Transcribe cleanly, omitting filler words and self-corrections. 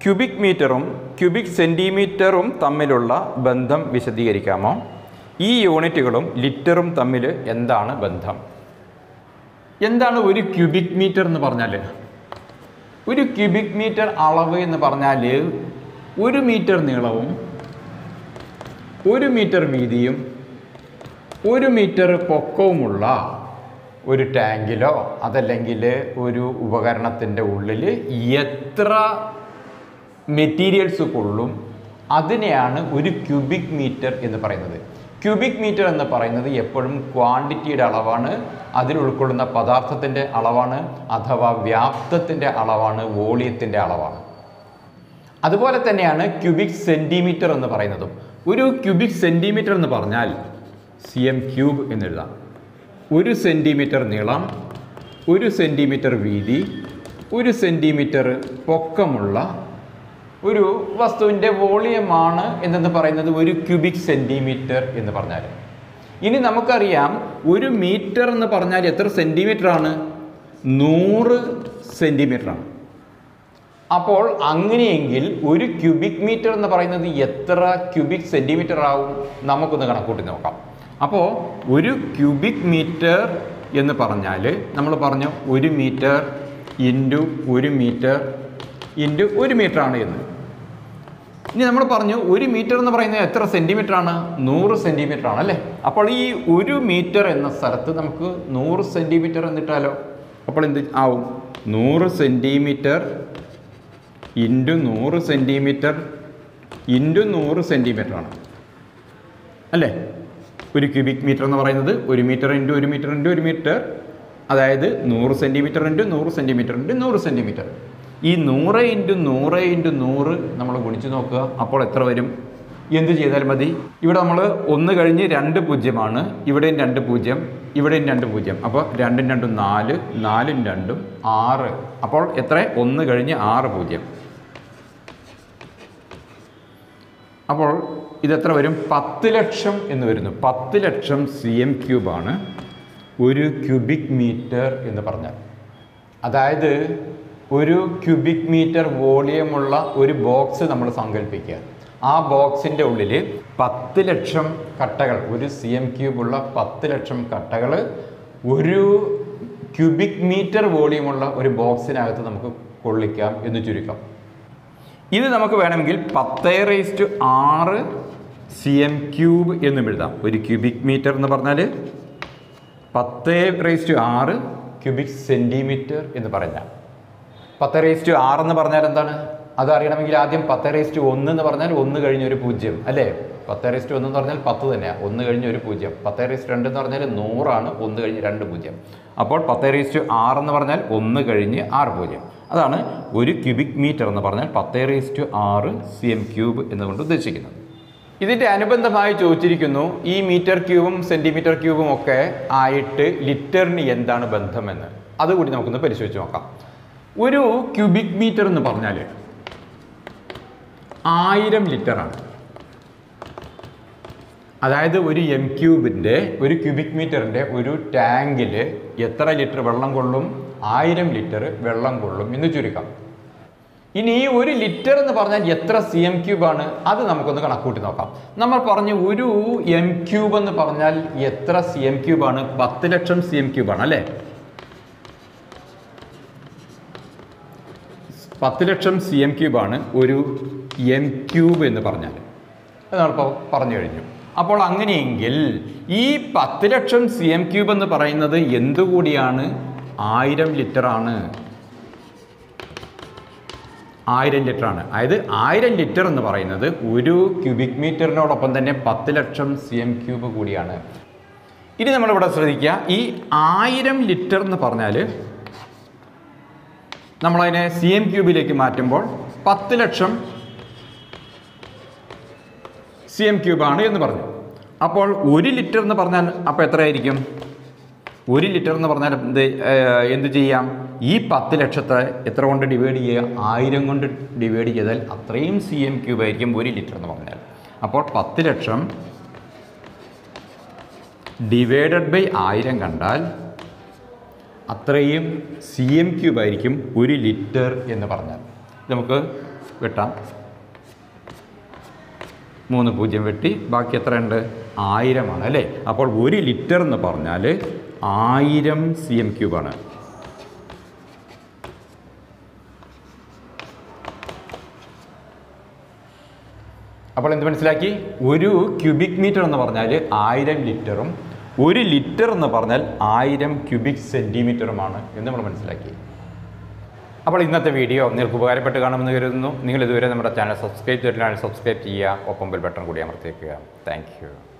Cubic മീറ്ററും cubic സെൻറ്റിമീറ്ററും തമ്മിലുള്ള ബന്ധം വിശദീകരിക്കാമോ? ഈ യൂണിറ്റുകളും ലിറ്ററും തമ്മിൽ എന്താണ് ബന്ധം? എന്താണ് ഒരു ക്യൂബിക് മീറ്റർ എന്ന് പറഞ്ഞാൽ? ഒരു ക്യൂബിക് മീറ്റർ അളവ് എന്ന് പറഞ്ഞാൽ 1 മീറ്റർ നീളവും 1 മീറ്റർ വീതിയും 1 മീറ്റർ പൊക്കവുമുള്ള ഒരു ടാങ്കിലോ അതല്ലെങ്കിൽ ഒരു ഉപകരണത്തിൻ്റെ ഉള്ളിൽ എത്ര മെറ്റീരിയൽസ് കൊള്ളും അതിനെയാണ് ഒരു ക്യൂബിക് മീറ്റർ എന്ന് പറയുന്നത്. ക്യൂബിക് മീറ്റർ എന്ന് പറയുന്നത് എപ്പോഴും ക്വാണ്ടിറ്റിയുടെ അളവാണ്, അതിൽ ഉൾക്കൊള്ളുന്ന പദാർത്ഥത്തിൻ്റെ അളവാണ്, അഥവാ വ്യാപ്തത്തിൻ്റെ അളവാണ്, വോളിയത്തിൻ്റെ അളവാണ്. അതുപോലെ തന്നെയാണ് ക്യൂബിക് സെൻറ്റിമീറ്റർ എന്ന് പറയുന്നതും. ഒരു ക്യൂബിക് സെൻറ്റിമീറ്റർ എന്ന് പറഞ്ഞാൽ cm³ എന്നെഴുതാം. 1 സെൻറ്റിമീറ്റർ നീളം, 1 സെൻറ്റിമീറ്റർ വീതി, 1 സെൻറ്റിമീറ്റർ പൊക്കമുള്ള ഒരു വസ്തുവിൻ്റെ വോളിയമാണ് എന്നു പറയുന്നത് ഒരു ക്യൂബിക് സെൻറ്റിമീറ്റർ എന്ന് പറഞ്ഞാൽ. ഇനി നമുക്കറിയാം 1 മീറ്റർ എന്ന് പറഞ്ഞാൽ എത്ര സെൻറ്റിമീറ്ററാണ്? 100 സെൻറ്റിമീറ്ററാണ്. അപ്പോൾ അങ്ങനെയെങ്കിൽ ഒരു ക്യൂബിക് മീറ്റർ എന്ന് പറയുന്നത് എത്ര ക്യൂബിക് സെൻറ്റിമീറ്റർ ആവും? നമുക്കൊന്ന് കണക്കൂട്ടി നോക്കാം. അപ്പോൾ ഒരു ക്യൂബിക് മീറ്റർ എന്ന് പറഞ്ഞാൽ നമ്മൾ പറഞ്ഞു 1 മീറ്റർ ഇൻറ്റു 1 മീറ്റർ ഇൻറ്റു 1 മീറ്ററാണ് എന്ന്. ഇനി നമ്മൾ പറഞ്ഞു 1 മീറ്റർ എന്ന് പറയുന്നത് എത്ര സെൻറ്റിമീറ്റർ ആണ്? 100 സെൻറ്റിമീറ്റർ ആണ് അല്ലേ? അപ്പോൾ ഈ 1 മീറ്റർ എന്ന സ്ഥലത്ത് നമുക്ക് 100 സെൻറ്റിമീറ്റർ എന്നിട്ടാലോ? അപ്പോൾ എന്ത് ആവും? 100 centimetre into 100 centimetre into 100 centimetre ആണ് അല്ലേ? ഒരു ക്യൂബിക് മീറ്റർ എന്ന് പറയുന്നത് 1 metre into 1 metre into 1 metre, അതായത് 100 centimetre into 100 centimetre into 100 centimetre. ഈ 100 ഇൻറ്റു 100 ഇൻറ്റു 100 നമ്മൾ ഗുണിച്ച് നോക്കുക. അപ്പോൾ എത്ര വരും? എന്ത് ചെയ്താൽ മതി? ഇവിടെ നമ്മൾ 1 കഴിഞ്ഞ് 2 പൂജ്യമാണ്, ഇവിടെയും 2 പൂജ്യം, ഇവിടെയും 2 പൂജ്യം. അപ്പോൾ 2 2 4, 4 2 6. അപ്പോൾ എത്ര? 1 കഴിഞ്ഞ് 6 പൂജ്യം. അപ്പോൾ ഇതെത്ര വരും? 10 ലക്ഷം എന്ന് വരുന്നു. 10 ലക്ഷം cm³ ആണ് ഒരു ക്യൂബിക് മീറ്റർ എന്ന് പറഞ്ഞാൽ. അതായത് ഒരു ക്യൂബിക് മീറ്റർ വോളിയമുള്ള ഒരു ബോക്സ് നമ്മൾ സങ്കല്പിക്കുക. ആ ബോക്സിൻ്റെ ഉള്ളിൽ 10 ലക്ഷം കട്ടകൾ, ഒരു cm³ ഉള്ള 10 ലക്ഷം കട്ടകൾ ഒരു ക്യൂബിക് മീറ്റർ വോളിയമുള്ള ഒരു ബോക്സിനകത്ത് നമുക്ക് കൊള്ളിക്കാം എന്ന് ചുരുക്കം. ഇത് നമുക്ക് വേണമെങ്കിൽ 10⁻6 cm³ എന്നും എഴുതാം. ഒരു ക്യൂബിക് മീറ്റർ എന്ന് പറഞ്ഞാൽ 10⁻6 ക്യൂബിക് സെൻറ്റിമീറ്റർ എന്ന് പറഞ്ഞാൽ. 10⁻6 എന്ന് പറഞ്ഞാൽ എന്താണ്? അതറിയണമെങ്കിൽ ആദ്യം 10⁻1 എന്ന് പറഞ്ഞാൽ 1 കഴിഞ്ഞ് 1 പൂജ്യം അല്ലേ? 10⁻1 എന്ന് പറഞ്ഞാൽ 10 തന്നെയാണ്, 1 കഴിഞ്ഞ് 1 പൂജ്യം. 10⁻2 എന്ന് പറഞ്ഞാൽ 100 ആണ്, 1 കഴിഞ്ഞ് 2 പൂജ്യം. അപ്പോൾ 10⁻6 എന്ന് പറഞ്ഞാൽ 1 കഴിഞ്ഞ് 6 പൂജ്യം. അതാണ് ഒരു ക്യൂബിക് മീറ്റർ എന്ന് പറഞ്ഞാൽ 10⁻6 cm³ എന്നുകൊണ്ട് ഉദ്ദേശിക്കുന്നത്. ഇതിൻ്റെ അനുബന്ധമായി ചോദിച്ചിരിക്കുന്നു, ഈ മീറ്റർ ക്യൂബും സെൻറ്റിമീറ്റർ ക്യൂബും ഒക്കെ ആയിട്ട് ലിറ്ററിന് എന്താണ് ബന്ധമെന്ന്. അതുകൂടി നമുക്കൊന്ന് പരിശോധിച്ച് നോക്കാം. ഒരു ക്യൂബിക് മീറ്റർ എന്ന് പറഞ്ഞാൽ 1000 ലിറ്ററാണ്. അതായത് ഒരു m³ ഒരു ക്യൂബിക് മീറ്ററിൻ്റെ ഒരു ടാങ്കിൽ എത്ര ലിറ്റർ വെള്ളം കൊള്ളും? 1000 ലിറ്റർ വെള്ളം കൊള്ളും എന്ന് ചുരുക്കം. ഇനി ഈ 1 ലിറ്റർ എന്ന് പറഞ്ഞാൽ എത്ര cm³ ആണ്? അത് നമുക്കൊന്ന് കണക്കൂട്ടി നോക്കാം. നമ്മൾ പറഞ്ഞു ഒരു m³ എന്ന് പറഞ്ഞാൽ എത്ര cm³ ആണ്? 10 ലക്ഷം cm³ ആണ് അല്ലേ? 10 ലക്ഷം cm³ ആണ് ഒരു m³ എന്ന് പറഞ്ഞാൽ. അത് നമ്മളിപ്പോൾ പറഞ്ഞു കഴിഞ്ഞു. അപ്പോൾ അങ്ങനെയെങ്കിൽ ഈ 10 ലക്ഷം cm³ എന്ന് പറയുന്നത് എന്തുകൂടിയാണ്? 1000 ലിറ്ററാണ്. 1000 ലിറ്ററാണ്. അതായത് 1000 ലിറ്റർ എന്ന് പറയുന്നത് ഒരു ക്യൂബിക് മീറ്ററിനോടൊപ്പം തന്നെ 10 ലക്ഷം cm³ കൂടിയാണ്. ഇനി നമ്മളിവിടെ ശ്രദ്ധിക്കുക, ഈ 1000 ലിറ്റർ എന്ന് പറഞ്ഞാൽ നമ്മളതിനെ cm³ മാറ്റുമ്പോൾ 10 ലക്ഷം cm³ ആണ് എന്ന് പറഞ്ഞു. അപ്പോൾ 1 ലിറ്റർ എന്ന് പറഞ്ഞാൽ അപ്പോൾ എത്രയായിരിക്കും? 1 ലിറ്റർ എന്ന് പറഞ്ഞാൽ എന്ത് ചെയ്യാം? ഈ 10 ലക്ഷത്തെ എത്ര കൊണ്ട് ഡിവൈഡ് ചെയ്യുക? 1000 കൊണ്ട് ഡിവൈഡ് ചെയ്താൽ അത്രയും cm³ ആയിരിക്കും 1 ലിറ്റർ എന്ന് പറഞ്ഞാൽ. അപ്പോൾ 10 ലക്ഷം ഡിവൈഡഡ് ബൈ 1000 കണ്ടാൽ അത്രയും cm³ ആയിരിക്കും 1 ലിറ്റർ എന്ന് പറഞ്ഞാൽ. നമുക്ക് വെട്ടാം. 3 0 വെട്ടി. ബാക്കി എത്ര ഉണ്ട്? 1000 ആണ് അല്ലേ? അപ്പോൾ 1 ലിറ്റർ എന്ന് പറഞ്ഞാൽ 1000 cm³ ആണ്. അപ്പോൾ എന്ത് മനസ്സിലാക്കി? ഒരു ക്യൂബിക് മീറ്റർ എന്ന് പറഞ്ഞാൽ 1000 ലിറ്ററും 1 ലിറ്റർ എന്ന് പറഞ്ഞാൽ 1000 ക്യൂബിക് സെൻറ്റിമീറ്ററുമാണ് എന്ന് നമ്മൾ മനസ്സിലാക്കി. അപ്പോൾ ഇന്നത്തെ വീഡിയോ നിങ്ങൾക്ക് ഉപകാരപ്പെട്ട് കാണുമെന്ന് കരുതുന്നു. നിങ്ങൾ ഇതുവരെ നമ്മുടെ ചാനൽ സബ്സ്ക്രൈബ് ചെയ്തിട്ടില്ലെങ്കിൽ സബ്സ്ക്രൈബ് ചെയ്യുക, ഒപ്പം ബെൽ ബട്ടൺ കൂടി അമർത്തിയേക്കുക. Thank you.